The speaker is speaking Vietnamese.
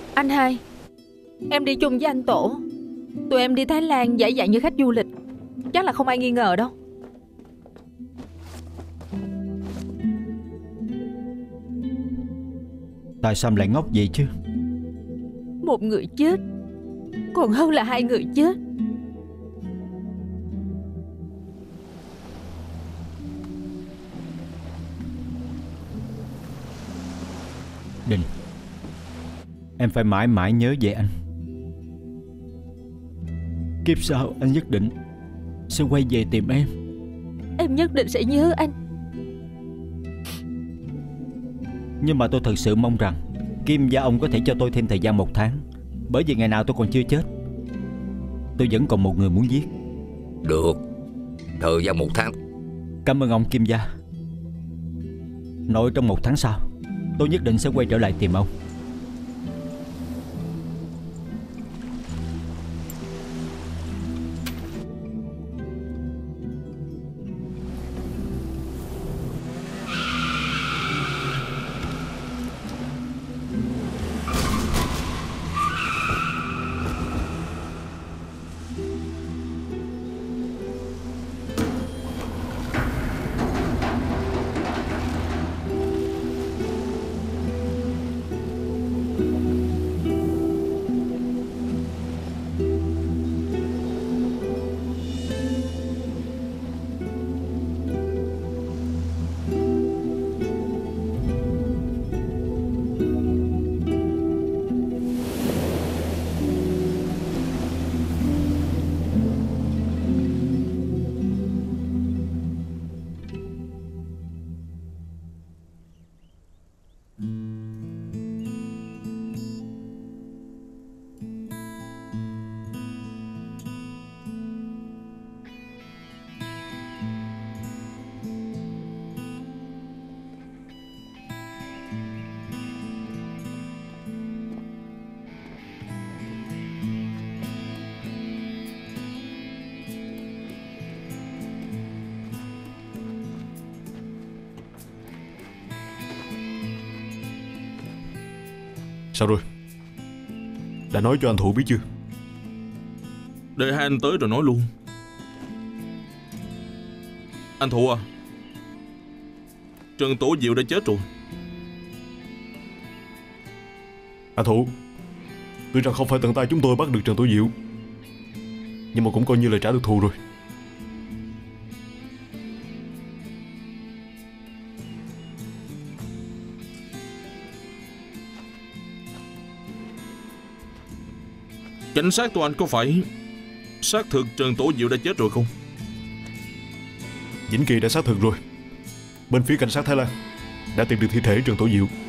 Anh hai, em đi chung với anh Tổ. Tụi em đi Thái Lan giả dạng như khách du lịch, chắc là không ai nghi ngờ đâu. Tại sao em lại ngốc vậy chứ? Một người chết còn hơn là hai người chết. Đình, em phải mãi mãi nhớ về anh. Kiếp sau anh nhất định sẽ quay về tìm em. Em nhất định sẽ nhớ anh. Nhưng mà tôi thật sự mong rằng Kim gia ông có thể cho tôi thêm thời gian 1 tháng. Bởi vì ngày nào tôi còn chưa chết, tôi vẫn còn một người muốn giết. Được, thời gian 1 tháng. Cảm ơn ông Kim gia. Nội trong 1 tháng sau, tôi nhất định sẽ quay trở lại tìm ông. Sao rồi? Đã nói cho anh Thủ biết chưa? Để hai anh tới rồi nói luôn. Anh Thủ à, Trần Tổ Diệu đã chết rồi. Anh Thủ, tuy rằng không phải tận tay chúng tôi bắt được Trần Tổ Diệu, nhưng mà cũng coi như là trả được thù rồi. Cảnh sát tụi anh có phải xác thực Trần Tổ Diệu đã chết rồi không? Vĩnh Kỳ đã xác thực rồi. Bên phía cảnh sát Thái Lan đã tìm được thi thể Trần Tổ Diệu.